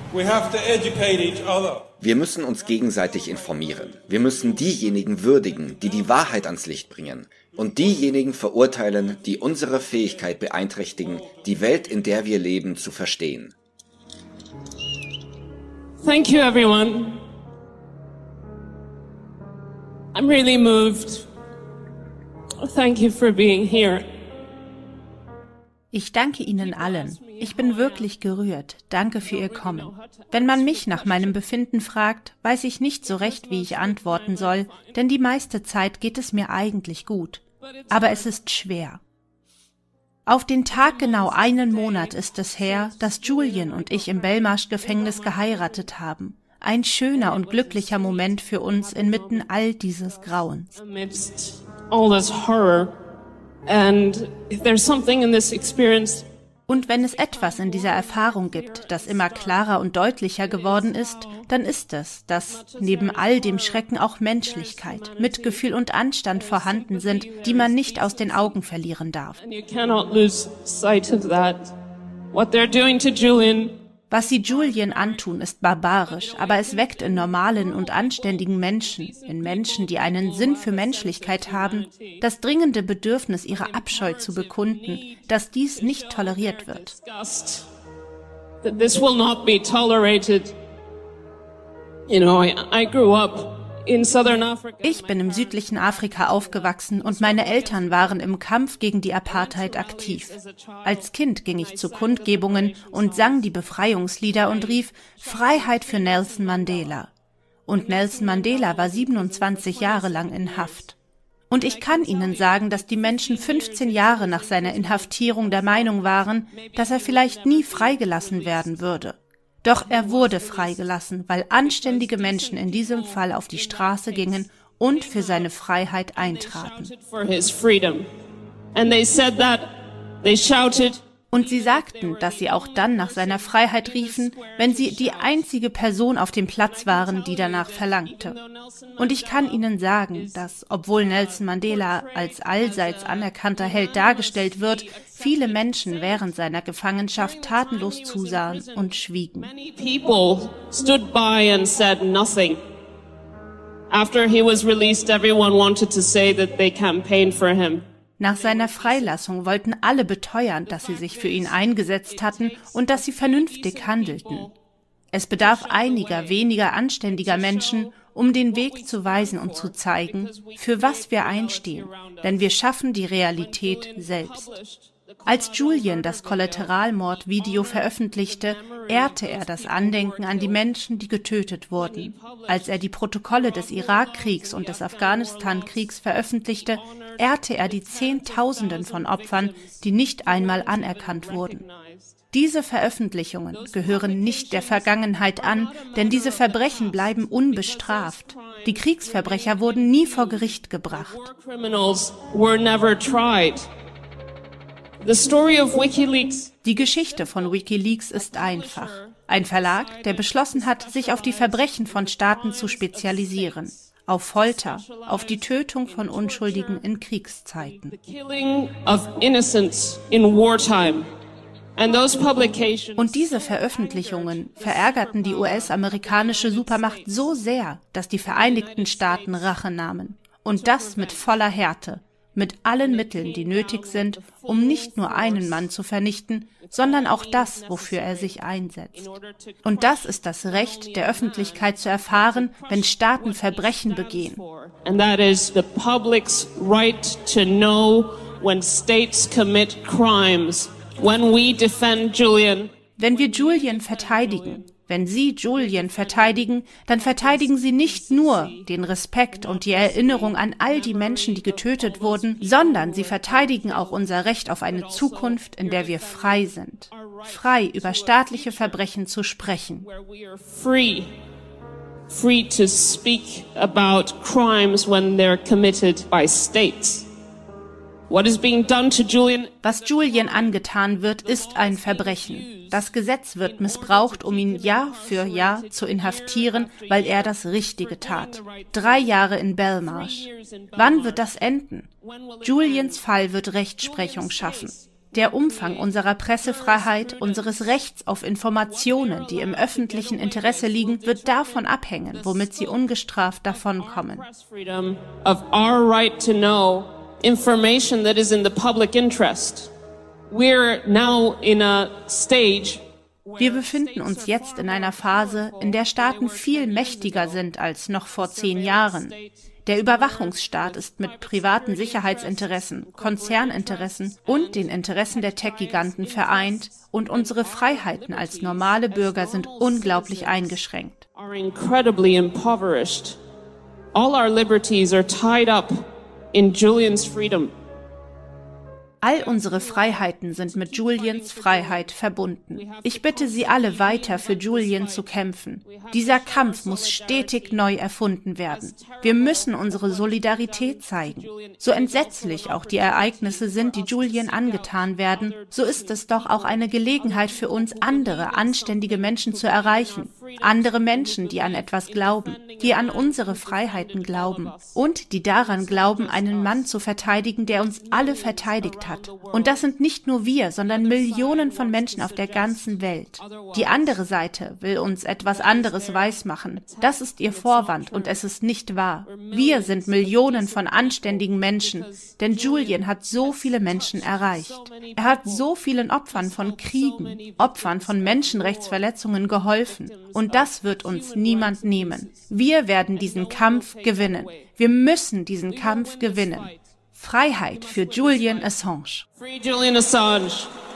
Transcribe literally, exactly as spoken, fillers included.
We have to educate each other. Wir müssen uns gegenseitig informieren. Wir müssen diejenigen würdigen, die die Wahrheit ans Licht bringen. Und diejenigen verurteilen, die unsere Fähigkeit beeinträchtigen, die Welt, in der wir leben, zu verstehen. Thank you, everyone. I'm really moved. Thank you for being here. Ich danke Ihnen allen. Ich bin wirklich gerührt. Danke für Ihr Kommen. Wenn man mich nach meinem Befinden fragt, weiß ich nicht so recht, wie ich antworten soll, denn die meiste Zeit geht es mir eigentlich gut. Aber es ist schwer. Auf den Tag genau einen Monat ist es her, dass Julian und ich im Belmarsh-Gefängnis geheiratet haben. Ein schöner und glücklicher Moment für uns inmitten all dieses Grauens. And if there's something in this experience, und wenn es etwas in dieser Erfahrung gibt, das immer klarer und deutlicher geworden ist, dann ist es, dass neben all dem Schrecken auch Menschlichkeit, Mitgefühl und Anstand vorhanden sind, die man nicht aus den Augen verlieren darf. and you cannot lose sight of that. What they're doing to Julian, Was sie Julian antun, ist barbarisch, aber es weckt in normalen und anständigen Menschen, in Menschen, die einen Sinn für Menschlichkeit haben, das dringende Bedürfnis, ihre Abscheu zu bekunden, dass dies nicht toleriert wird. that this will not be tolerated. You know, I, I grew up in southern Africa. Ich bin im südlichen Afrika aufgewachsen und meine Eltern waren im Kampf gegen die Apartheid aktiv. Als Kind ging ich zu Kundgebungen und sang die Befreiungslieder und rief Freiheit für Nelson Mandela. Und Nelson Mandela war siebenundzwanzig Jahre lang in Haft. Und ich kann Ihnen sagen, dass die Menschen fünfzehn Jahre nach seiner Inhaftierung der Meinung waren, dass er vielleicht nie freigelassen werden würde. Doch er wurde freigelassen, weil anständige Menschen in diesem Fall auf die Straße gingen und für seine Freiheit eintraten. Und sie sagten, dass sie auch dann nach seiner Freiheit riefen, wenn sie die einzige Person auf dem Platz waren, die danach verlangte. Und ich kann Ihnen sagen, dass, obwohl Nelson Mandela als allseits anerkannter Held dargestellt wird, viele Menschen während seiner Gefangenschaft tatenlos zusahen und schwiegen. People stood by and said nothing. After he was released, everyone wanted to say that they campaigned for him. Nach seiner Freilassung wollten alle beteuern, dass sie sich für ihn eingesetzt hatten und dass sie vernünftig handelten. Es bedarf einiger weniger anständiger Menschen, um den Weg zu weisen und zu zeigen, für was wir einstehen, denn wir schaffen die Realität selbst. Als Julian das Kollateralmord-Video veröffentlichte, ehrte er das Andenken an die Menschen, die getötet wurden. Als er die Protokolle des Irakkriegs und des Afghanistan-Kriegs veröffentlichte, ehrte er die Zehntausenden von Opfern, die nicht einmal anerkannt wurden. Diese Veröffentlichungen gehören nicht der Vergangenheit an, denn diese Verbrechen bleiben unbestraft. Die Kriegsverbrecher wurden nie vor Gericht gebracht. Die Geschichte von WikiLeaks ist einfach. Ein Verlag, der beschlossen hat, sich auf die Verbrechen von Staaten zu spezialisieren. Auf Folter, auf die Tötung von Unschuldigen in Kriegszeiten. Und diese Veröffentlichungen verärgerten die U S-amerikanische Supermacht so sehr, dass die Vereinigten Staaten Rache nahmen. Und das mit voller Härte. Mit allen Mitteln, die nötig sind, um nicht nur einen Mann zu vernichten, sondern auch das, wofür er sich einsetzt. Und das ist das Recht der Öffentlichkeit zu erfahren, wenn Staaten Verbrechen begehen. And that is the public's right to know when states commit crimes. When we defend Julian. Wenn wir Julian verteidigen, wenn Sie Julian verteidigen, dann verteidigen Sie nicht nur den Respekt und die Erinnerung an all die Menschen, die getötet wurden, sondern Sie verteidigen auch unser Recht auf eine Zukunft, in der wir frei sind. Frei, über staatliche Verbrechen zu sprechen. Free. Free to speak about crimes when they're committed by states. What is being done to Julian? Was Julian angetan wird, ist ein Verbrechen. Das Gesetz wird missbraucht, um ihn Jahr für Jahr zu inhaftieren, weil er das Richtige tat. Drei Jahre in Belmarsh. Wann wird das enden? Julians Fall wird Rechtsprechung schaffen. Der Umfang unserer Pressefreiheit, unseres Rechts auf Informationen, die im öffentlichen Interesse liegen, wird davon abhängen, womit sie ungestraft davonkommen. Of our right to know information that is in the public interest. We're now in a stage. Wir befinden uns jetzt in einer Phase, in der Staaten viel mächtiger sind als noch vor zehn Jahren. Der Überwachungsstaat ist mit privaten Sicherheitsinteressen, Konzerninteressen und den Interessen der Tech-Giganten vereint und unsere Freiheiten als normale Bürger sind unglaublich eingeschränkt. Are incredibly impoverished. All our liberties are tied up in Julian's freedom. All unsere Freiheiten sind mit Julians Freiheit verbunden. Ich bitte Sie alle weiter für Julian zu kämpfen. Dieser Kampf muss stetig neu erfunden werden. Wir müssen unsere Solidarität zeigen. So entsetzlich auch die Ereignisse sind, die Julian angetan werden, so ist es doch auch eine Gelegenheit für uns, andere anständige Menschen zu erreichen. Andere Menschen, die an etwas glauben, die an unsere Freiheiten glauben und die daran glauben, einen Mann zu verteidigen, der uns alle verteidigt hat. Und das sind nicht nur wir, sondern Millionen von Menschen auf der ganzen Welt. Die andere Seite will uns etwas anderes weismachen. Das ist ihr Vorwand und es ist nicht wahr. Wir sind Millionen von anständigen Menschen, denn Julian hat so viele Menschen erreicht. Er hat so vielen Opfern von Kriegen, Opfern von Menschenrechtsverletzungen geholfen. Und das wird uns niemand nehmen. Wir werden diesen Kampf gewinnen. Wir müssen diesen Kampf gewinnen. Freiheit für Julian Assange. Free Julian Assange.